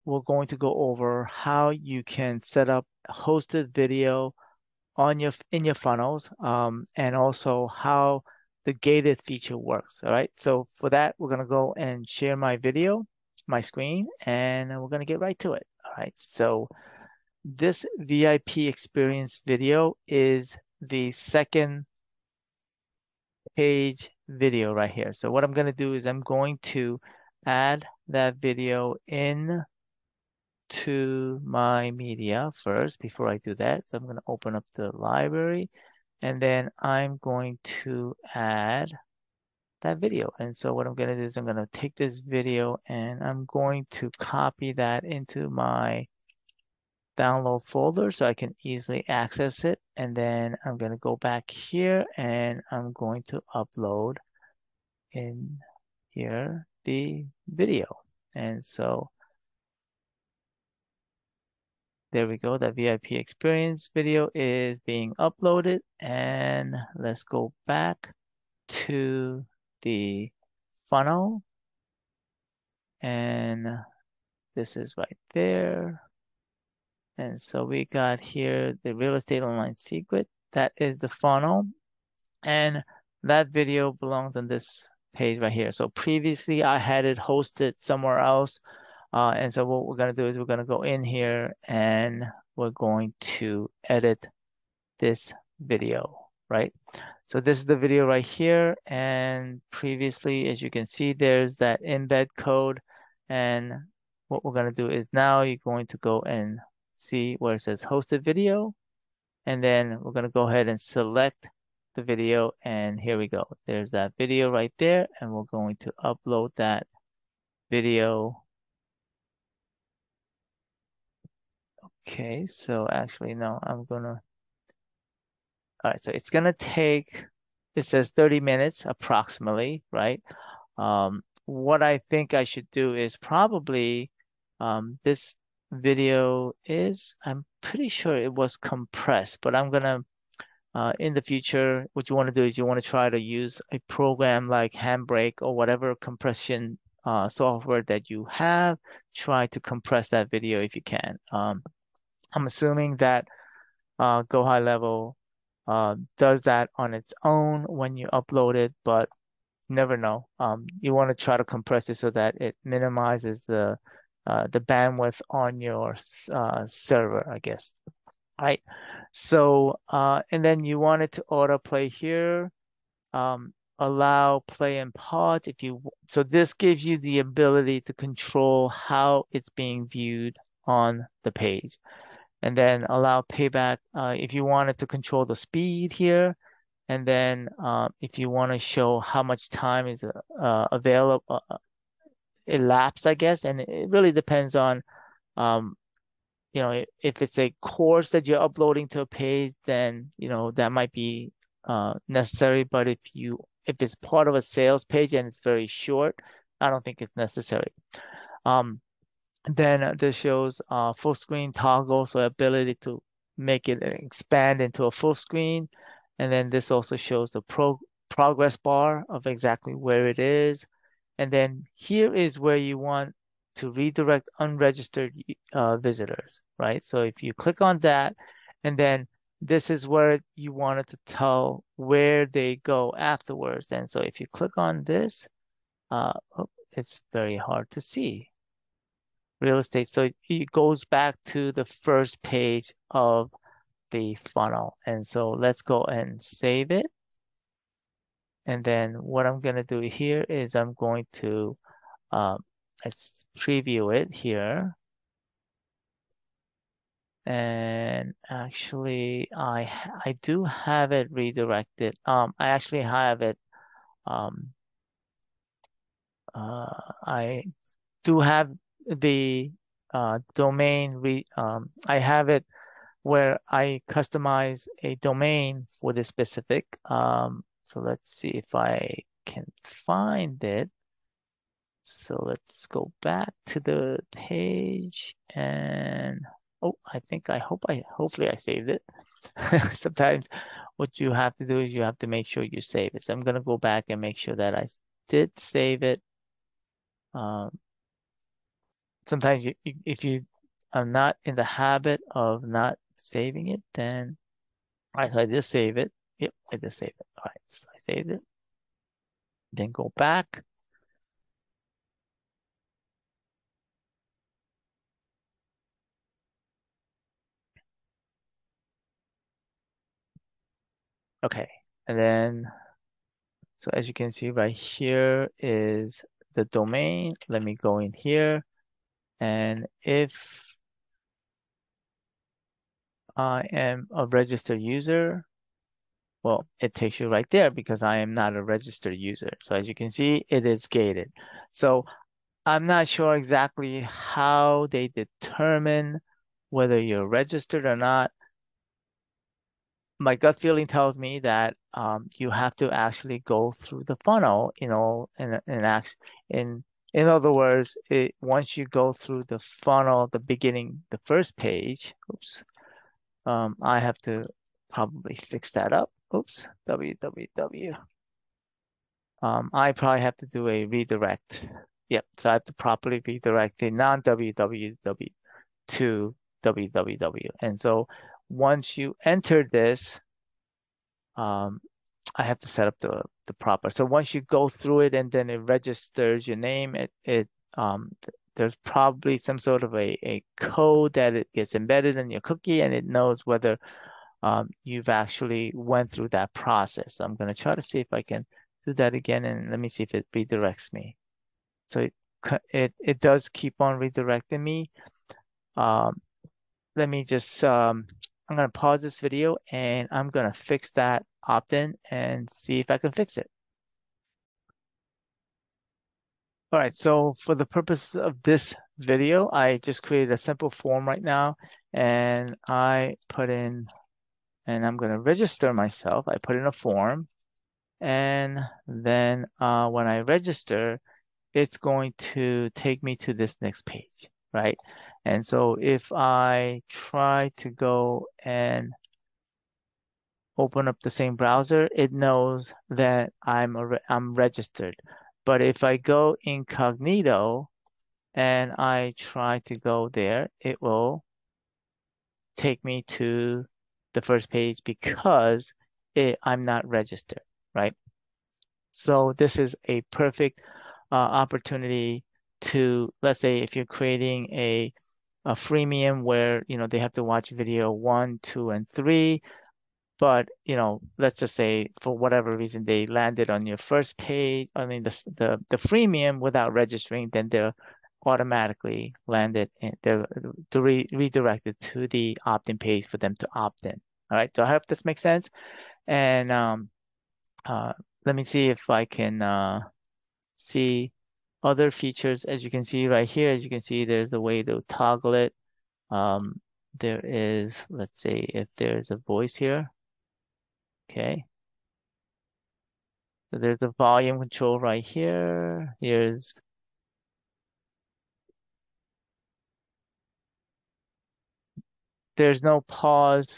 we're going to go over how you can set up hosted video on in your funnels, and also how the gated feature works. All right. So for that, we're gonna go and share my video, my screen, and we're gonna get right to it. All right. So this VIP experience video is the second page video right here. So what I'm gonna do is I'm going to add that video in to my media first before I do that. So I'm going to open up the library, and then I'm going to add that video. And so what I'm going to do is I'm going to take this video and I'm going to copy that into my download folder so I can easily access it. And then I'm going to go back here and I'm going to upload in here the video. And so there we go. That VIP experience video is being uploaded. And let's go back to the funnel. And this is right there. And so we got here the real estate online secret. That is the funnel. And that video belongs on this page right here. So previously I had it hosted somewhere else. And so what we're going to do is we're going to go in here and we're going to edit this video, right? So this is the video right here. And previously, as you can see, there's that embed code. And what we're going to do is now you're going to go and see where it says hosted video. And then we're going to go ahead and select the video. And here we go. There's that video right there. And we're going to upload that video. Okay, so actually, no, all right, so it's gonna take, it says 30 minutes approximately, right? What I think I should do is probably, this video is, I'm pretty sure it was compressed, but I'm gonna, in the future, what you want to do is you want to try to use a program like Handbrake or whatever compression software that you have. Try to compress that video if you can. I'm assuming that GoHighLevel does that on its own when you upload it, but never know. You want to try to compress it so that it minimizes the bandwidth on your server, I guess. All right. So and then you want it to autoplay here. Allow play in pods if you so this gives you the ability to control how it's being viewed on the page. And then allow payback if you wanted to control the speed here. And then if you want to show how much time is available, elapsed, I guess. And it really depends on, um, if it's a course that you're uploading to a page, then, that might be necessary. But if it's part of a sales page and it's very short, I don't think it's necessary. Then this shows full screen toggle, so ability to make it expand into a full screen. And then this also shows the progress bar of exactly where it is. And then here is where you want to redirect unregistered visitors, right? So if you click on that, and then this is where you wanted to tell where they go afterwards. And so if you click on this, oh, it's very hard to see real estate. So it goes back to the first page of the funnel. And so let's go and save it. And then what I'm going to do here is I'm going to, let's preview it here. And actually, I do have it redirected. I actually have it. Um, I do have the domain. I have it where I customize a domain for this specific. So let's see if I can find it. So let's go back to the page and oh, hopefully I saved it. Sometimes what you have to do is you have to make sure you save it. So I'm gonna go back and make sure that I did save it. Um, sometimes if you are not in the habit of not saving it, then, all right, so I just save it. Yep, I just saved it. All right, so I saved it. Then go back. Okay, and then, so as you can see right here is the domain. Let me go in here. And if I am a registered user, well, it takes you right there because I am not a registered user. So as you can see, it is gated. So I'm not sure exactly how they determine whether you're registered or not. My gut feeling tells me that you have to actually go through the funnel, in other words, once you go through the funnel, the beginning, the first page, oops, I have to probably fix that up. Oops, www. I probably have to do a redirect. Yep, so I have to properly redirect the non-www to www. And so once you enter this, um, I have to set up the proper. So once you go through it and then it registers your name, there's probably some sort of a code that it gets embedded in your cookie and it knows whether you've actually went through that process. So I'm going to try to see if I can do that again and let me see if it redirects me. So it does keep on redirecting me. Um, let me just I'm going to pause this video and I'm going to fix that opt-in and see if I can fix it. All right, so for the purpose of this video, I just created a simple form right now and I put in, and I'm going to register myself. I put in a form and then when I register, it's going to take me to this next page, right? And so if I try to go and open up the same browser, it knows that I'm registered. But if I go incognito and I try to go there, it will take me to the first page because I'm not registered, right? So this is a perfect opportunity to, let's say, if you're creating a freemium where they have to watch video 1, 2, and 3. But, let's just say for whatever reason they landed on your first page, I mean the freemium without registering, then they're automatically landed in they're redirected to the opt-in page for them to opt in. All right, so I hope this makes sense. And uh, let me see if I can see other features. As you can see right here, as you can see, there's a way to toggle it. There is, let's say if there's a voice here. Okay. So there's a volume control right here. There's no pause.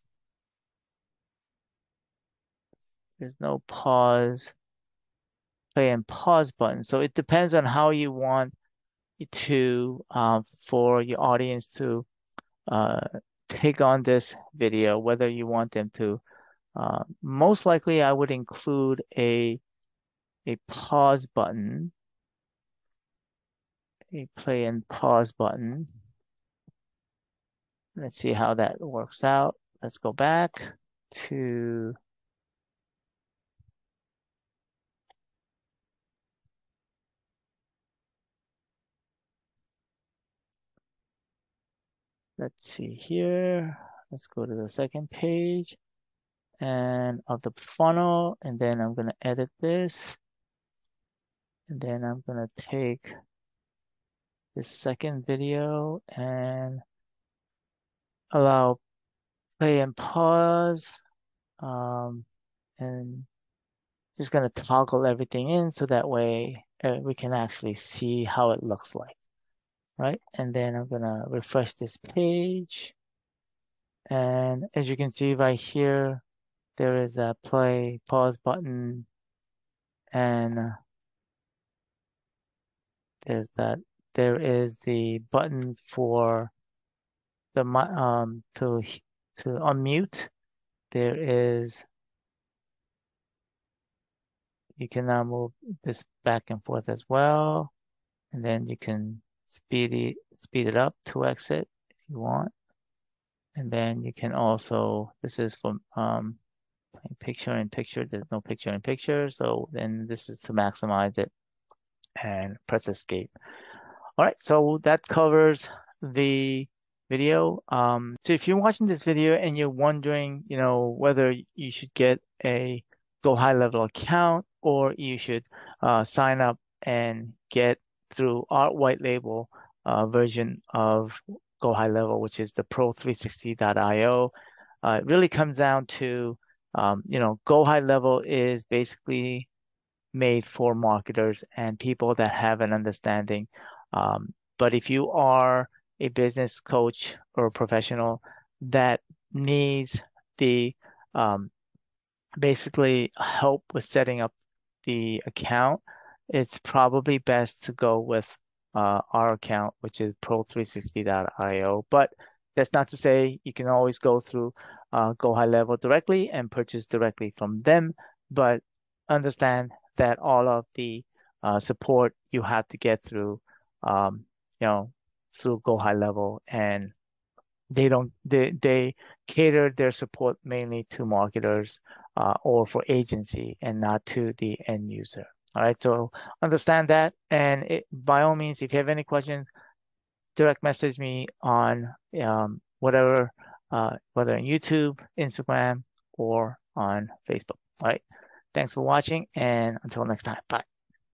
There's no pause, play and pause button. So it depends on how you want to, for your audience to uh, take on this video, whether you want them to, most likely I would include a pause button, a play and pause button. Let's see how that works out. Let's go back to, let's see here. Let's go to the second page and of the funnel, and then I'm going to edit this. And then I'm going to take this second video and allow play and pause. And just going to toggle everything in so that way we can actually see how it looks like, right? And then I'm going to refresh this page. And as you can see right here, there is a play pause button and there's that there is the button for the to unmute. There is, you can now move this back and forth as well. And then you can speed it up to exit if you want. And then you can also, this is for picture in picture. There's no picture in picture. So then this is to maximize it and press escape. All right, so that covers the video. So if you're watching this video and you're wondering, whether you should get a GoHighLevel account or you should sign up and get through our white label version of GoHighLevel, which is the Pro360.io, it really comes down to, GoHighLevel is basically made for marketers and people that have an understanding. But if you are a business coach or a professional that needs the basically help with setting up the account, it's probably best to go with our account, which is pro360.io. But that's not to say you can always go through GoHighLevel directly and purchase directly from them, but understand that all of the support you have to get through, um, through GoHighLevel, and they cater their support mainly to marketers or for agency and not to the end user. All right, so understand that, and by all means, if you have any questions, direct message me on whatever, whether on YouTube, Instagram, or on Facebook. All right, thanks for watching, and until next time, bye.